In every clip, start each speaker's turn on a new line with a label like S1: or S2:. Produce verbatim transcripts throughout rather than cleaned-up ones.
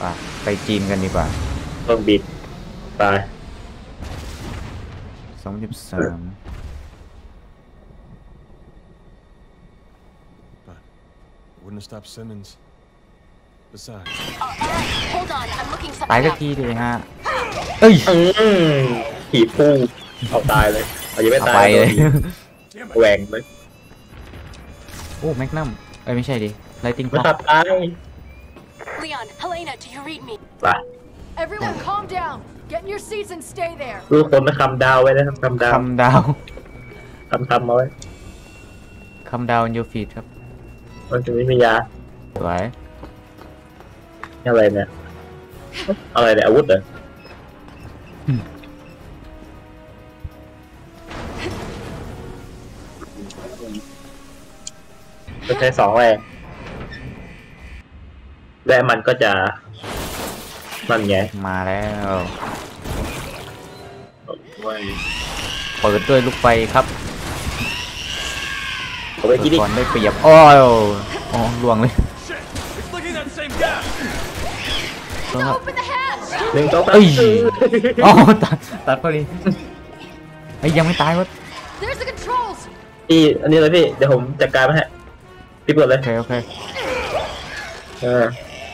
S1: ไปไปจีนกันดีกว่า
S2: ต้องบินตาย
S1: สองสิบสาม
S3: Wouldn't stop Simmons. Besides.
S1: ตายสักทีดิฮะเอ้ย
S2: ผีพุ่งเอาตายเลยเอายังไม่ตายเลยแหวงเลย
S1: โอ้แมกนัมเอ้ยไม่ใช่ดิไลติง
S2: ไม่ตัดตาย
S4: Leon, Helena, do you read me?
S2: ไป
S4: Everyone, calm down. Get in your seats and stay there.
S2: ลูกคนมาคำดาวไว้นะครับคำดาว
S1: คำดาว
S2: คำคำเอาไว้
S1: คำดาวยูฟีดครับ
S2: มันจะไม่มียา
S1: สวย
S2: อะไรเนี่ยอะไรเนี่ยอาวุธเหรอจะใช้สองแรงและมันก็จะมันไง
S1: มาแล้วเปิดด้วยลูกไฟครับก่อนได้เปรียบโอ้ยอ๋อล่วงเลย
S2: หนึ่งสองสาม
S1: เอ้ยอ๋อตัดตัดพอดีไอ้ยังไม่ตายวะ
S2: พี่อันนี้เลยพี่เดี๋ยวผมจัดการมาให้พี่เปิดเลย
S1: โอเคโอเค
S2: เออ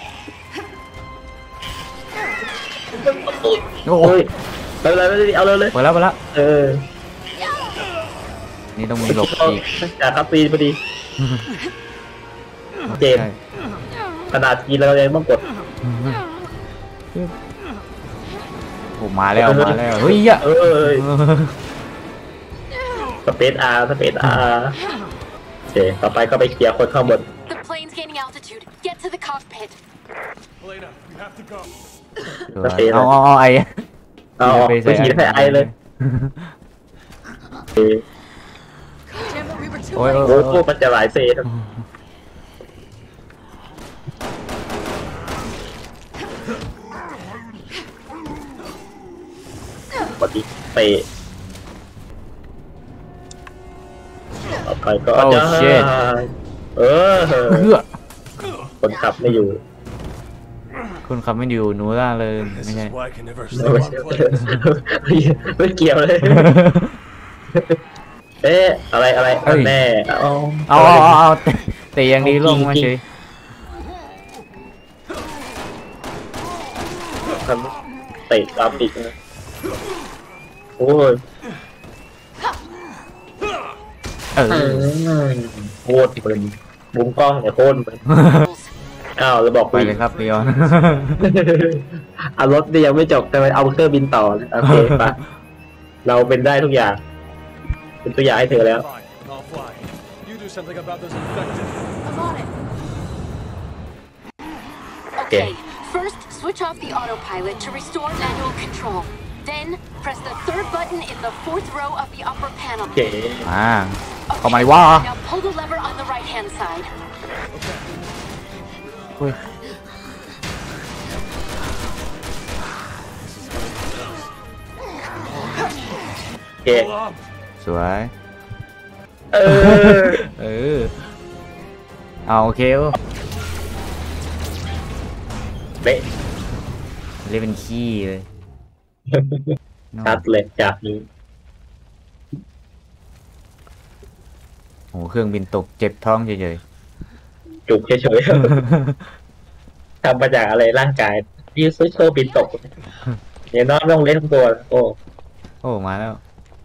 S1: โอ้ย
S2: ไปเลยไปเลยเอาเลยเลย
S1: ไปแล้วไปแล้ว
S2: เออ
S1: นี่ต้องมีหลบอีก
S2: จากคาฟีพอดีเจมขนาดกินแล้วยังต้องกด
S1: โอ้มาแล้วมาแล้วเฮ้ยอะ
S2: เออสเปซอาร์สเปซอาร์โอเคต่อไปก็ไปเคลียร์คนข้างบน
S4: The plane's gaining altitude. Get to the cockpit.
S3: Helena, you have to go.
S1: เอาเอาเอาไอ
S2: เอาไปฉีดให้ไอเลย
S1: โอ้ย
S2: โอ้โหมันจะหลายเซนปฏิเปะต่อไปก็จะเออคนขับไม่อยู่
S1: คนขับไม่อยู่หนูล่าเลยไม่ใช่
S2: ไม่เกี่ยวเลยเอ๊ะอะไรอะไรแน่
S1: เอาเอาเอาแต่ยังดีลงมาเฉย
S2: เตะตามอีกนะโอ้ยเออโคตรเป็นมุมกล้องเนี่ยโคตรเป็นอ้าวเราบอก
S1: ไปเลยครับเรียน
S2: เอารถนี่ยังไม่จบแต่ไปเอาเครื่องบินต่อโอเคปะเราเป็นได้ทุกอย่างเป็นตัวอย่างให้เธอแล้ว
S4: โอเค First switch off the autopilot to restore manual control then press the third button in the fourth row of the upper panel
S2: โอเค
S1: อ่าเข้ามาดิว่า
S4: Now pull the lever on the right hand side
S1: เฮ้ย
S2: โอเค
S1: สวย
S2: เออ
S1: เออเอาโอเค
S2: เบ๊ะ
S1: เรียกเป็นขี้เลย
S2: ชัดเลยจากนี้
S1: โอ้เครื่องบินตกเจ็บท้องเฉย
S2: ๆจุกเฉยๆทำมาจากอะไรร่างกายยืดซื้อเครื่องบินตกเนี่ยน้องต้องเล่นทั้งตัวโอ้
S1: โอ้มาแล้ว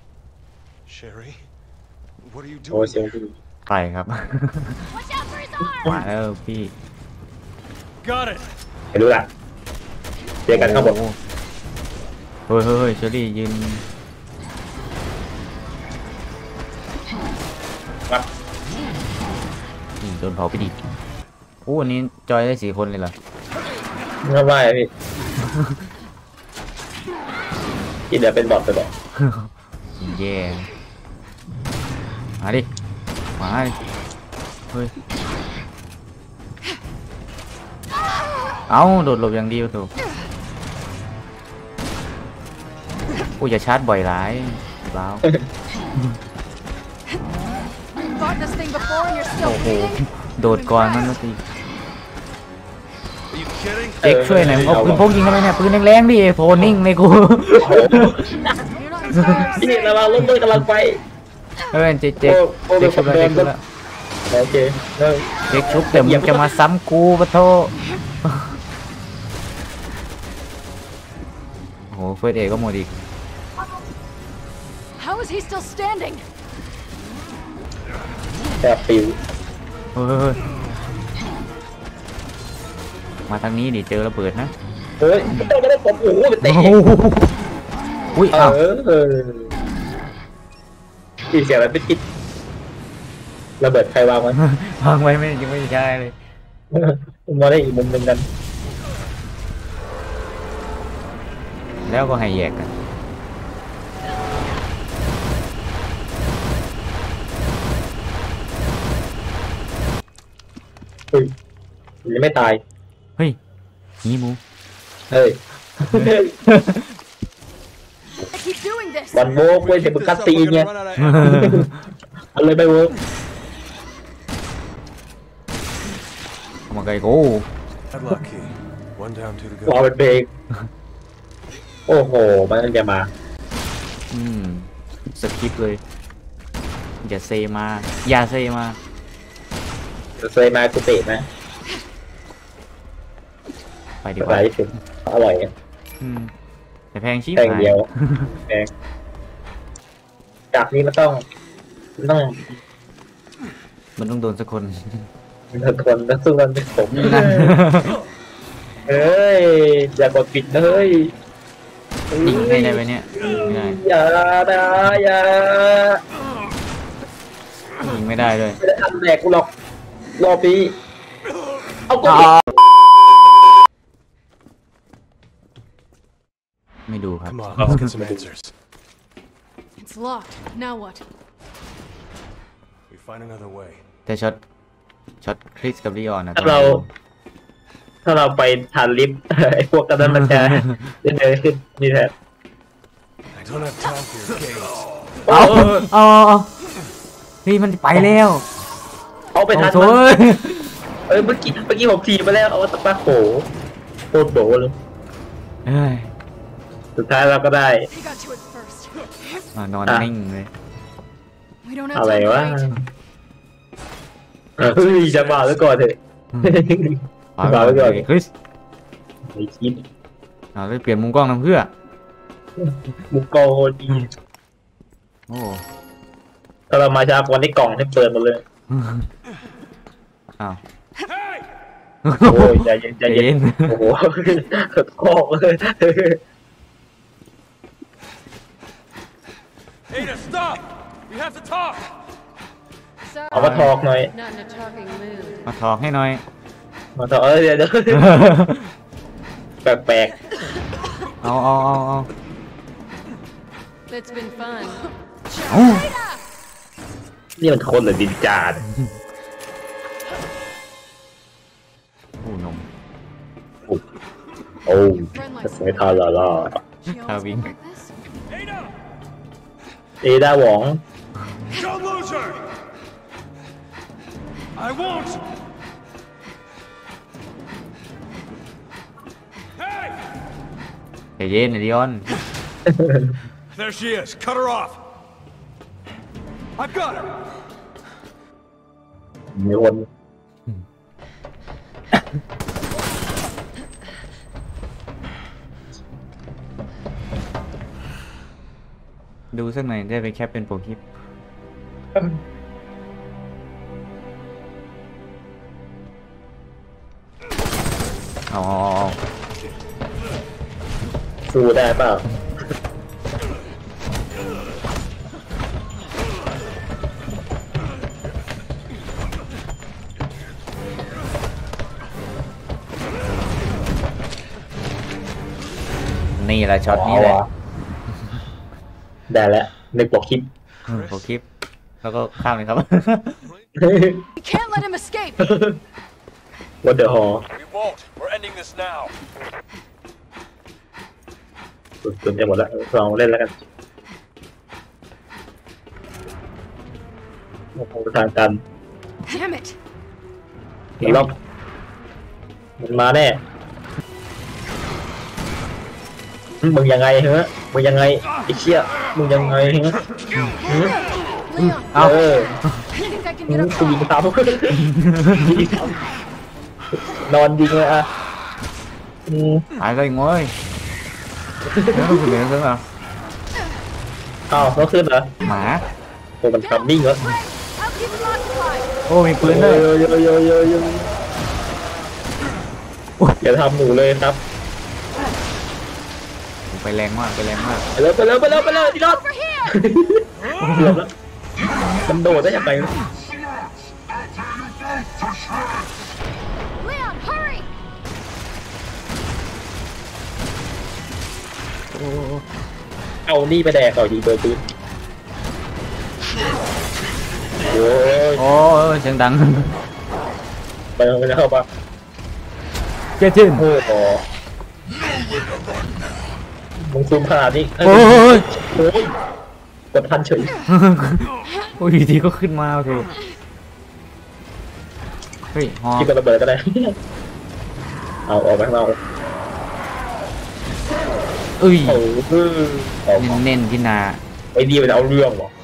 S2: โอ้เสียงดี
S1: ไปครับมาแล้วพี่
S2: ไปดูละเจอกันข้างบน
S1: เฮ้ยเฮ้ยเชอรี่ยืนโดนเผาไปดิโอ้วันนี้จอยได้สี่คนเลยเหรอ
S2: ไม่ไหวพี่ที่เดี๋ยวเป็นบอทไปบอก
S1: แย่มาดิมาดิเฮ้ยเอ้าโดดหลบอย่างเดียวถูกกูจะชาร์จบ่อยหลายเปล่าโอ้โหโดดก่อนมันมาตี
S3: kidding?
S1: เด็กช่วยหน่อยมึงเอาปืนพกยิงทำไมเนี่ยปืนแรงๆดิโผล่นิ่งเลยกู
S2: พี่ระวังรถด้วยกำลังไป
S1: เออเจ๊เจ๊เจ๊ชุบแล้วเจ๊ชุบแล้ว
S2: โอเคเออ
S1: เจ๊ชุบแต่มึงจะมาซ้ำกูปะโทโอ้โหเฟิร์สเอก็หมดอีก
S4: How is he still standing?
S2: แต่ปิว
S1: เฮ้ยมาทางนี้ดิเจอระเบิดนะ
S2: เฮ้ยไม่ต้องไม่ได้ผมโอ้โหเป็นเตะ
S1: โอ้โหอุ้ย
S2: เอ
S1: อ้าว
S2: อเอออีเสียงอะไรไม่ติดระเบิดใครวางไว้
S1: วางไว้ไม่ยังไม่ใช่เลย
S2: มาได้อีกมุมหนึ่งกัน
S1: แล้วก็ให้แยกกัน
S2: เฮ้ยยังไม่ตาย
S1: เฮ้ยนี่มู
S2: เฮ้ย
S4: I keep doing this.
S2: วันโวกเว้ยเดี๋ยวมึงกัดตีเนี่ย
S3: Run out of ammo.
S2: เอาเลยไปเวิร์ก
S1: เอามาไกลกู
S3: Padlock key. One down, two to
S2: รอ
S3: go.
S2: เป็นเบรกโอ้โหมันจะมา
S1: อืมสคริปต์เลยอย่าเซมาอย่าเซมา
S2: เคยมากุเตะนะ
S1: ไปดี
S2: ภาก
S1: ว่า
S2: ษาญี่ปุ่นอร่อยกัน
S1: อืมแต่แพงชิบ
S2: แพง
S1: หาย
S2: เดียวแพงจากนี้มันต้องมันต้อง
S1: มันต้องโดนสักคน
S2: มันต้องทนแล้วสู้กันเป็นผมเฮ้ยอย่ากดปิดนะเฮ้ย
S1: ยิงให้ได้ไหมเนี่ยไม่ได้
S2: อย่านะอย่า
S1: ยิงไม่ได้ด้วย
S2: ไม่ได้ทำแดกกูหรอกรอปีเอากู
S1: ไม่ดูครับ
S3: Come on, let's get some answers.
S4: It's locked. Now what?
S3: We find another way.
S1: แต่ช็อตช็อตคริสกับลีออนนะ
S2: ถ้าเรา ถ้าเราไปทานลิฟต์ ไอ้พวกกันนั้นมันจะเดินเดินขึ้นนี่แหละ
S3: I don't have time for your games.
S1: เอาเอาเอาพี่มันไปแล้ว
S2: เอาไปทัน
S1: โถ่
S2: มันเอ้ยเมื่อกี้เมื่อกี้ผมทีมาแล้วเอาตะปาโขโคตรโดเลย
S1: เอ้ย
S2: สุดท้ายเราก็ได้
S4: He got to it first.
S1: อ่ะนอน
S2: อ่ะ
S1: นิ่งเลย
S4: We don't have
S2: อะไร
S4: time to
S2: วะ
S4: wait.
S2: เฮ้ยจะมาแล้วก่อนเถอะ
S1: ปา
S2: ปาไว้ก่อน
S1: คริส
S2: ไอ้คิด
S1: เอาเลยเปลี่ยนมุมกล้องทำเพื่อ
S2: มุกโกดี
S1: โอ้
S2: ถ้าเรามาช้ากว่านี้กล่องให้เปิดหมดเลย
S1: อ้าว
S3: Hey!
S2: โอ้ยใจเย็นใจเย็นโอ้โหกอกเลย
S3: Ada, stop! We have to talk!
S2: เอามาทอกหน่อย
S4: Not in a talking mood.
S1: มาถอกให้หน่อย
S2: มาทอกเอ้ยเดี๋ยวเดี๋ยวแปลก
S1: เอาเอาเอาเอา
S4: It's been fun.
S1: เอา
S2: ๆนี่มันคนหรือดินจาด
S1: โอ้นม
S2: โอ้
S4: Run
S2: จะ
S4: like
S2: สวยทาล่าล่า
S4: She always
S1: Having-
S4: been like this?
S3: Ada!
S2: เอดาหวอง
S3: Don't lose her! I won't! Hey!
S1: ใจเย็นดิออน
S3: There she is. Cut her off. I've got her.
S2: มีคน
S1: ดูสักหน่อยได้ไปแคปเป็นโปรคลิปเอาเอาเอา
S2: สู้ได้เปล่า
S1: นี่แหละช็อตนี้แหละ
S2: ได้แล้วนึกบอกคลิป
S1: โปรคลิป แล้วก็ข้ามเลยครับ
S4: We can't let him escape.
S2: What the hell
S3: We won't. We're ending this now.
S2: สุดจะหมดแล้วลองเล่นแล้วกันโอ้โหทางกัน
S4: Damn it.
S2: ล็อกมันมาแน่มึงยังไงเหรอมึงยังไงไอ้เชี่ยมึงยังไงเหรอ
S4: Leon,
S1: เอา
S2: เออ
S4: think I can
S2: มึ
S4: get
S2: ง
S4: up
S2: กูยิง
S4: top.
S2: ซ้ำยิงซ้ำนอนยิงเลยอ่ะอืม
S1: ตายเลยงอยแล้วต้องขึ้นไปแล้วเหรอ
S2: อ้าวต้องขึ้นเหรอ
S1: หมา
S2: โอ้มันทำนิ่งเหรอ
S4: Great. I'll keep him occupied.
S1: โอ้มีปืน
S2: เย
S1: ด้ว
S2: อะ
S1: ย
S2: เยอะเยอะเยอะเยอะอย่าทำหนูเลยครับ
S1: ไปแรงมากไปแรงมาก
S2: ไปเลยไปเลยไปเลยไปเลยพี่รอด
S4: Over here.
S2: เกือบแล้วมันโดดได้ยังไง
S4: Leon, hurry.
S2: เอานี่ไปแดกเอายิงเบอร์ปืนโอ้ย
S1: โอ้ยเสียงดัง
S2: ไปแล้วไปแล้วเข้ามา
S1: เจ๊จิ้น
S2: โอ้โหมึงซูมขนาดนี้เอ้ย
S1: โอ้ย
S2: โอ้ยกดทันเฉย
S1: โอ้ยอยู่ดีก็ขึ้นมาถูกเฮ้ยฮอ
S2: คิดเป็นระเบิดก็ได้ เอาออกไปข้างนอก
S1: เอ้ย
S2: โอ้โหออกมา
S1: เน้นๆที่นา
S2: ไอ้ดีมันเอาเรื่องวะ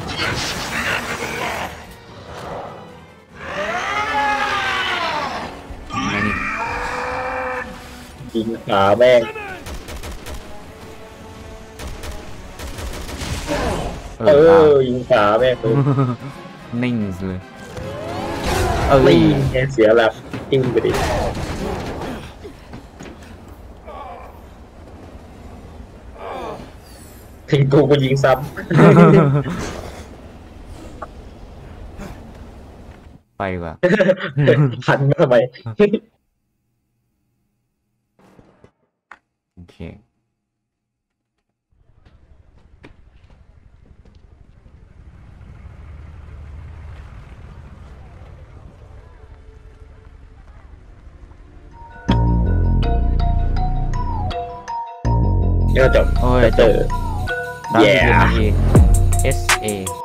S2: ยิงขาแม่ง
S1: เอ
S2: เอ
S1: อ
S2: อยิงขาแม่งเลย
S1: นิ่งเลยเออ
S2: ไม่ไงเสียหลักยิงไปดิทิ้งกูก็ยิงซ้
S1: ไปว่ะ
S2: ำ หันมาทำไม
S1: โอเค
S2: นี่ก็จบ
S1: โอ้ย
S2: เจอ
S1: สามสิบ
S2: Yeah
S1: นาที S A